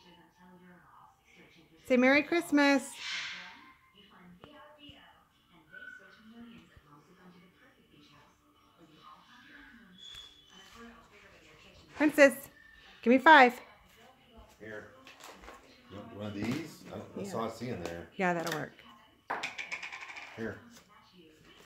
Say Merry Christmas. Princess, give me 5. Here. You want these? I saw a C in there. Yeah, that'll work. Here.